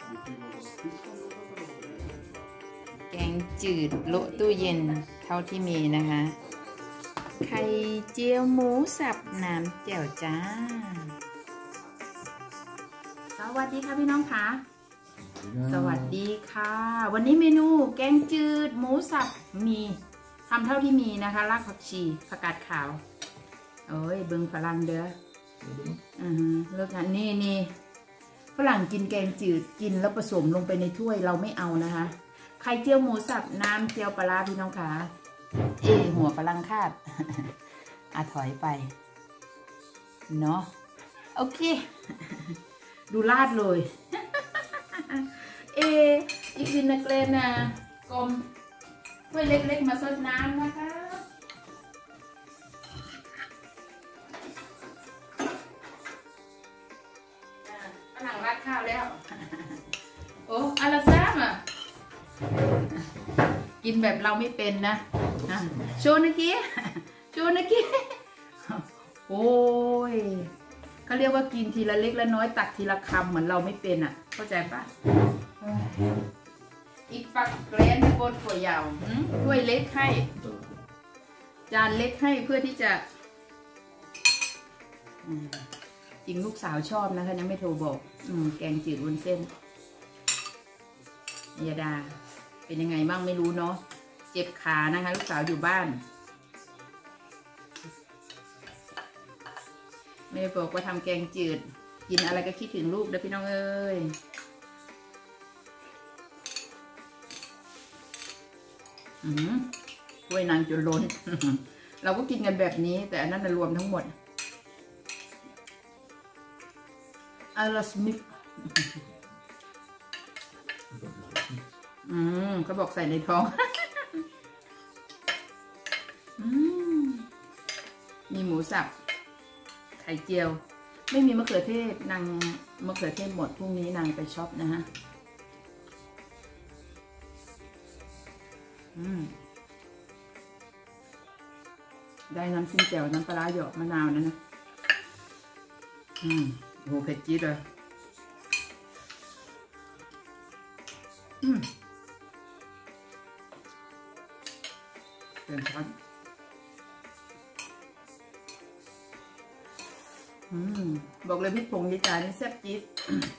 แกงจืดโละตู้เย็นเท่าที่มีนะคะไข่เจียวหมูสับน้ำแจ่วจ้าสวัสดีค่ะพี่น้องค่ะสวัสดีค่ะวันนี้เมนูแกงจืดหมูสับมีทำเท่าที่มีนะคะรากผักชีผักกาดขาวโอ้ยเบิ้งฝรั่งเด้อเลิกงานนี่ฝรั่งกินแกงจืดกินแล้วผสมลงไปในถ้วยเราไม่เอานะคะไข่เจียวหมูสับน้ำเจียวปลาพี่น้องค่ะหัวฝรั่งคาดถอยไปเนาะโอเคดูลาดเลยอีกวินนักเล่นนะกลมถ้วยเล็กๆมาซดน้ำนะคะฝรั่งราดข้าวแล้วโอ้อาราซ่าอ่ะกินแบบเราไม่เป็นนะโชว์นะกี้โอ้ยเขาเรียกว่ากินทีละเล็กละน้อยตักทีละคำเหมือนเราไม่เป็นอ่ะเข้าใจปะอีกปักแกรนด์บนถ้วยยาวถ้วยเล็กให้จานเล็กให้เพื่อที่จะจริงลูกสาวชอบนะคะยังไม่โทรบอกแกงจืดวุ้นเส้นยาดาเป็นยังไงบ้างไม่รู้เนาะเจ็บขานะคะลูกสาวอยู่บ้านไม่บอกว่าทำแกงจืดกินอะไรก็คิดถึงลูกเด้อพี่น้องเอ้ยถ้วยนางจนล้น เราก็กินกันแบบนี้แต่อันนั้นรวมทั้งหมดอาราสมิกเขาบอกใส่ในท้องมีหมูสับไข่เจียวไม่มีมะเขือเทศนางมะเขือเทศหมดพรุ่งนี้นางไปช็อปนะฮะได้น้ำจิ้มแจ่วน้ำปลาหยอกมะนาวนะโหเผ็ดจี๊ดเลยเต็มช้อนบอกเลยพริกผงดีจานี่แซ่บจี๊ด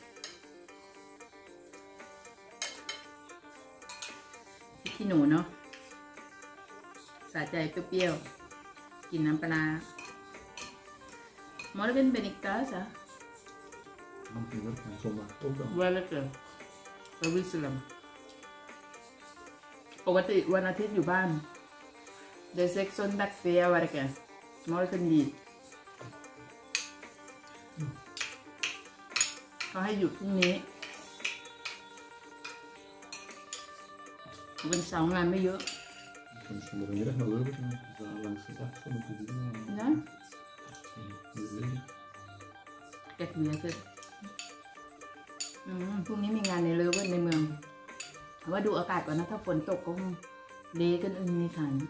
พริกขี้หนูเนาะสะใจเปรี้ยวๆกินน้ำปลาหมอได้เป็นเบนิกตัสอ่ะว่าแล้วเกิดไปวิสลัมปกติวันอาทิตย์อยู่บ้านเดซเซ็กซ์ดักเฟียวันกันหมอได้เป็นดีเขาให้หยุดพรุ่งนี้เป็นเสาร์งานไม่เยอะนะแกะเบียร์เสร็จพรุ่งนี้มีงานในเลเวลในเมืองแต่ว่าดูอากาศก่อนนะถ้าฝนตกก็เละกันมีขัน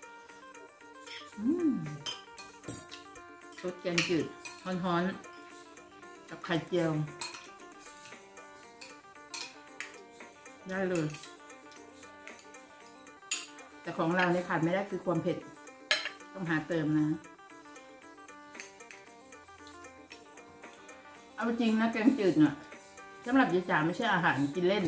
รสแกงจืดฮ้อนๆกับไข่เจียวได้เลยแต่ของเราเนี่ยขาดไม่ได้คือความเผ็ดต้องหาเติมนะเอาจริงนะแกงจืดเนี่ยสำหรับยายจ๋าไม่ใช่อาหารกินเล่น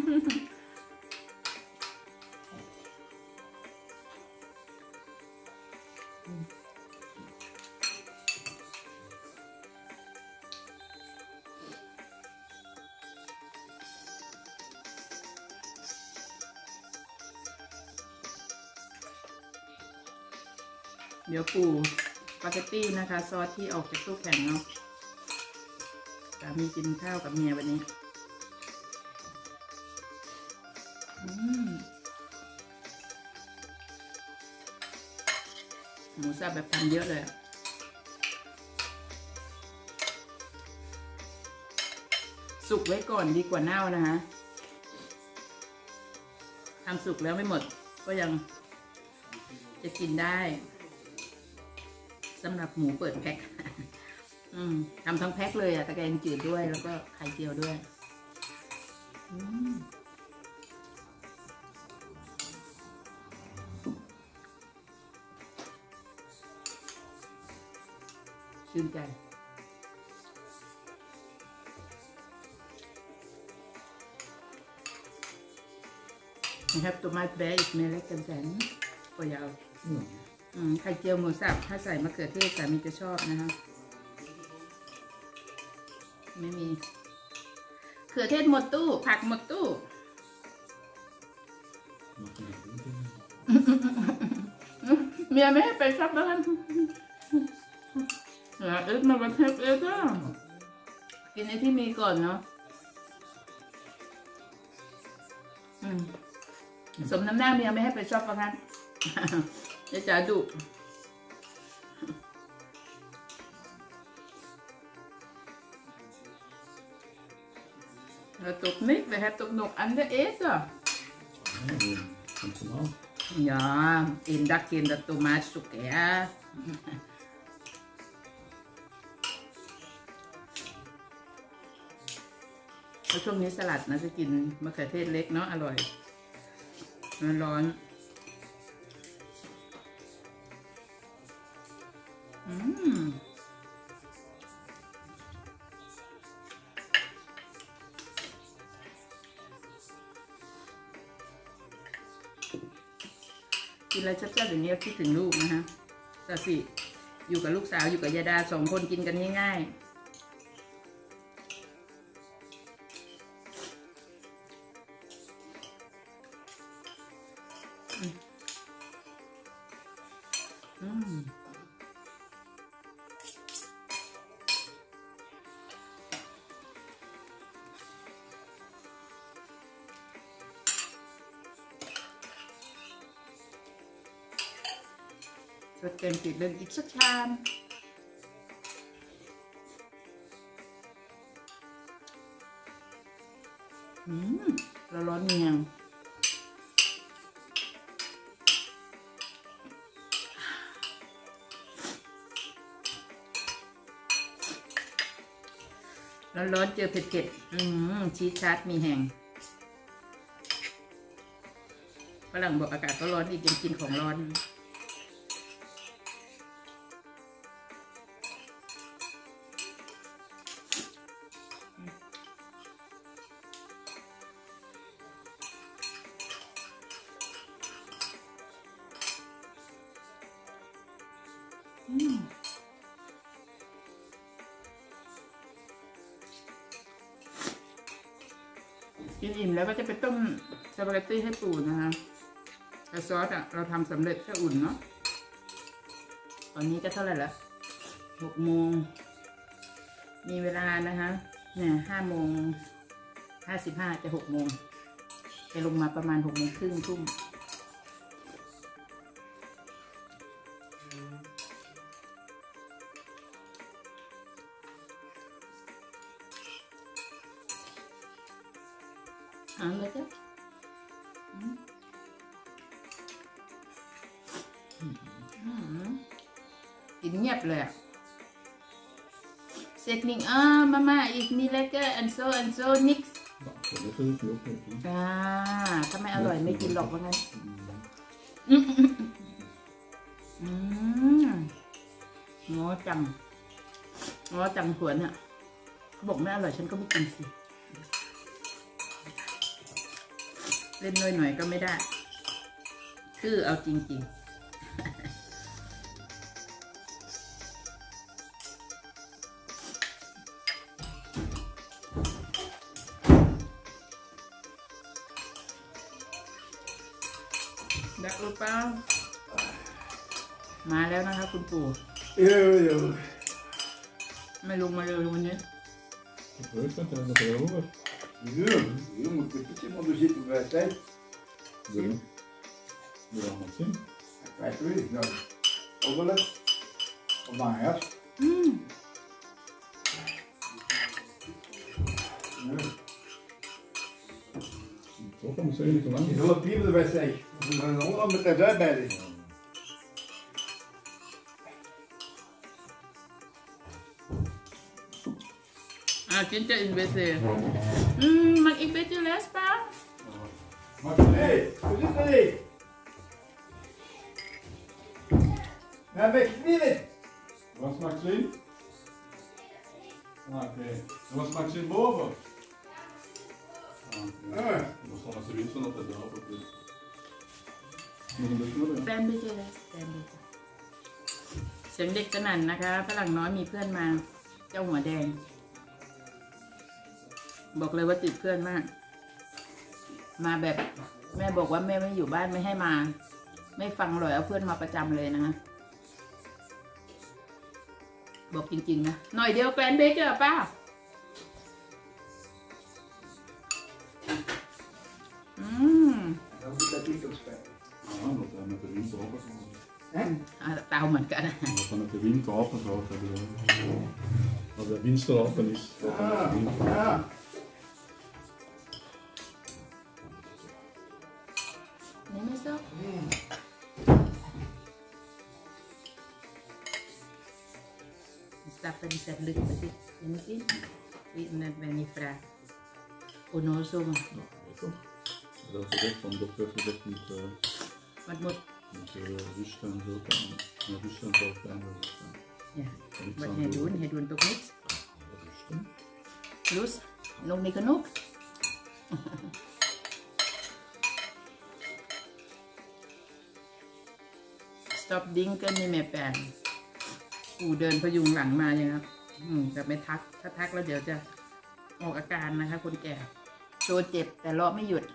เดี๋ยวปูสปาเกตตี้นะคะซอสที่ออกจากตู้แข็งเนาะสามีกินข้าวกับเมียวันนี้หมูสับแบบทำเยอะเลยสุกไว้ก่อนดีกว่าเน่านะคะทำสุกแล้วไม่หมดก็ยังจะกินได้สำหรับหมูเปิดแพ็คทำทั้งแพ็คเลยอะตะแกรงจืดด้วยแล้วก็ไข่เจียวด้วยชื่นใจนะครับตัวมาแบะอีกเมล็ดกันแสนก็ยาวไข่เจียวหมูสับถ้าใส่มะเขือเทศสามีจะชอบนะคะไม่มีเขือเทศหมดตู้ผักหมดตู้เมียไม่ให้ไปซับบ้านเอ๊ะมาบันเทิงเอ๊ะก็กินไอ้ที่มีก่อนเนาะสมน้ำหน้าเมียไม่ให้ไปชอบประกันจะจ๋าดุเราตกนิดไปครับตกหนกอันเดอร์เอสอ่ะja in dat kind dat tomaat zoeken jaแล้วช่วงนี้สลัดนะจะกินมะเขือเทศเล็กเนาะอร่อยร้อนกินอะไรชัดๆอย่างนี้คิดถึงลูกนะฮะแต่สิอยู่กับลูกสาวอยู่กับยาดา2 คนกินกันง่ายๆสดเกินติดเดินอีกสักชามเราร้อนเมียงร้อนเจอเผ็ดๆชีสชาร์ตมีแห้งฝรั่งบอกอากาศก็ร้อนอีกยังกินของร้อนกินอิ่มแล้วก็จะไปต้มสปาเกตตี้ให้ปู่นะคะแต่ซอสเราทำสำเร็จแค่อุ่นเนาะตอนนี้ก็เท่าไหร่ละ6 โมงมีเวลานะคะเนี่ย5:55จะ6 โมงจะลงมาประมาณ6 โมงครึ่งทุ่มเลยจ้ะกินเงียบเลยSetning mama is me lekker en zo niks ถ้าไม่อร่อยไม่กินหรอกว่างั้นง้อจังขวนอ่ะเขาบอกไม่อร่อยฉันก็ไม่กินสิเล่นหน่อยก็ไม่ได้คือเอาจริงๆดักหรือเปล่ามาแล้วนะคะคุณปู่ไม่ลงมาเลยวันนี้ Je moet een beetje, maar we zitten bij tijd. Waarom? Waarom wat zien? Ik weet het nou. Overleg. Op mijn jas. Toch, dan moet je niet te lang. Je hulp hier de wedstrijd. We gaan allemaal met de uitbreiding. Chính cho in BC. Mặc ít bé chưa lá. Jesper? Hey, wat is dit? Nou, weg niet. Was Maxine? Ah, oké. Was Maxine boven? Ah, oké. Dat was de winst van dat het daarop is. Nog een beetje meer, แฟนไปเจอเลยแฟนไปเจอเสียงเด็กสนั่นนะคะฝรั่งน้อยมีเพื่อนมา เจ้าหัวแดง บอกเลยว่าติดเพื่อนมาก มาแบบแม่บอกว่าแม่ไม่อยู่บ้านไม่ให้มา ไม่ฟังเลยเอาเพื่อนมาประจำเลยนะ บอกจริงๆนะหน่อยเดียวแกรนเบเกอร์ป้า Dan moet dat niet op spijt. Ja, dat hij met de wind open gaat. เตาเหมือนกัน Dat hij met de wind open gaat. Als de wind er open is. Dat hij met de wind Ja. นี่ไม่ชอบStappa di serlucca così, vieni sì, vieni fra onosum. Ja, weet je. Dat is gezegd van dokter gezegd met Wat moet? Met rust en zo kan. Met rust en zo kan. Ja, wat hij doet toch niets? Rusten. Lus, nog niet genoeg? Stop dinken niet meer pen. ปู่เดินพยุงหลังมาอย่างครับแต่ไม่ทักถ้าทักแล้วเดี๋ยวจะออกอาการนะคะคนแก่โชว์เจ็บแต่เลาะไม่หยุด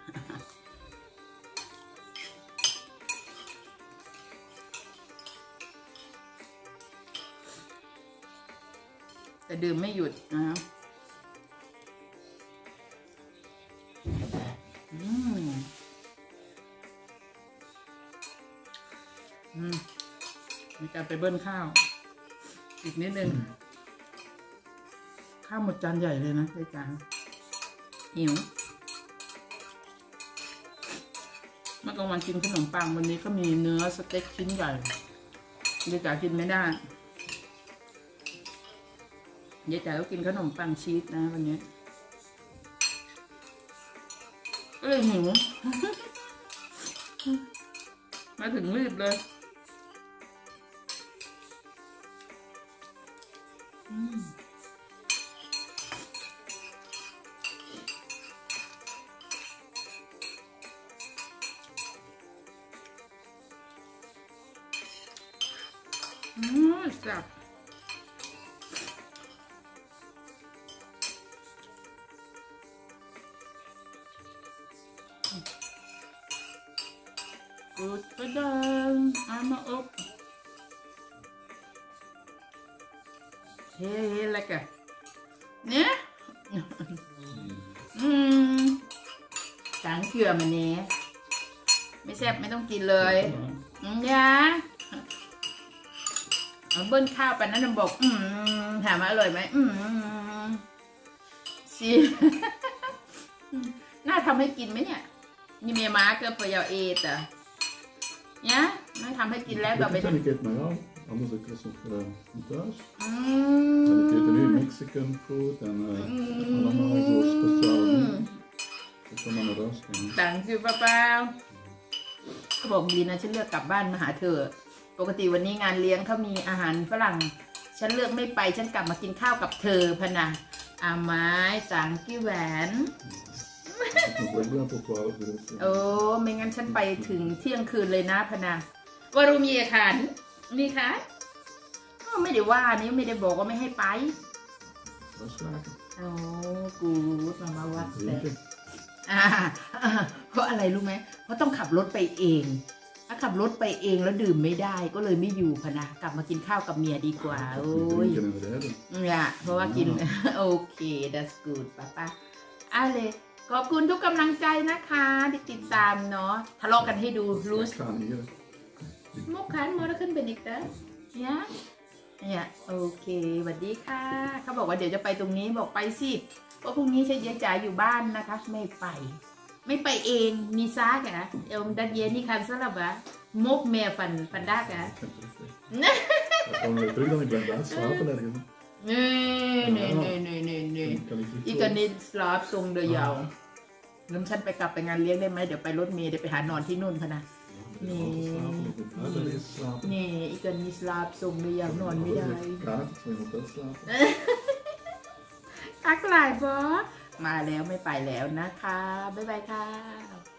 แต่ดื่มไม่หยุดนะครับมีการไปเบิ้ลข้าวอีกนิดนึงข้าวหมดจานใหญ่เลยนะด้วยกันหิวเมื่อกลางวันกินขนมปังวันนี้ก็มีเนื้อสเต็กชิ้นใหญ่ด้วยกันกินไม่ได้ยายจ๋าก็กินขนมปังชีสนะวันนี้ก็เลยหิว มาถึงรีบเลยสับกูดกระดานเอามาอบเฮ้อะไรกันเนี่ยจางเกลือมันเนี้ยไม่แซ่บไม่ต้องกินเลยเนี่ยเบิ้ลข้าวไปนั้นบอกถามว่าอร่อยไหมสิน่าทำให้กินไหมเนี่ยนี่เมียม้าเกิดพอยาวเอตอ่ะเนี่ยน่าทำให้กินแล้วต่อไป Ik eet maar jou, anders ik was nog niet thuis. En ik eet nu Mexican food en allemaal zo speciale dingen. Ik kan maar naar huis gaan. ต่างคือป้าเขาบอกดีนะฉันเลือกกลับบ้านมาหาเธอปกติวันนี้งานเลี้ยงเขามีอาหารฝรั่งฉันเลือกไม่ไปฉันกลับมากินข้าวกับเธอพะนะอาไม้ต่างกี้แหวนโอ้ไม่งั้นฉันไปถึงเที่ยงคืนเลยนะพะนะวารุมีอาหารมีคะไม่ได้ว่านี่ไม่ได้บอกว่าไม่ให้ไปโอ้กูมาวัดเลยเพราะอะไรรู้ไหมเพราะต้องขับรถไปเองถ้าขับรถไปเองแล้วดื่มไม่ได้ก็เลยไม่อยู่พะนะกลับมากินข้าวกับเมียดีกว่าโอ้ยเนี่ยเพราะว่ากินโอเค that's good ป้าอะไรขอบคุณทุกกำลังใจนะคะที่ติดตามเนาะทะเลาะกันให้ดูรู้มุกขันมอร์ขึ้นเป็นอีกเด้อเนี่ยโอเคสวัสดีค่ะเขาบอกว่าเดี๋ยวจะไปตรงนี้บอกไปสิเพราะพรุ่งนี้ใช้ยายจ๋าอยู่บ้านนะคะไม่ไปเองมีซ่ากะดัดเย็นนี่คันซะแล้ววะมกเมียฟันได้กะNee. Ik kan niet slapen zonder jou. ลืมฉันไปกลับไปงานเลี้ยงได้ไหมเดี๋ยวไปรถเมล์เดี๋ยวไปหานอนที่นู่นพะนะ Nee. Ja, dat is slapen. นี่อีกันมีสลาบส่งหรือยังนอนไม่ได้ Kaart, maar je moet wel slapen. ทักหลายบอสมาแล้วไม่ไปแล้วนะคะบ๊ายบายค่ะ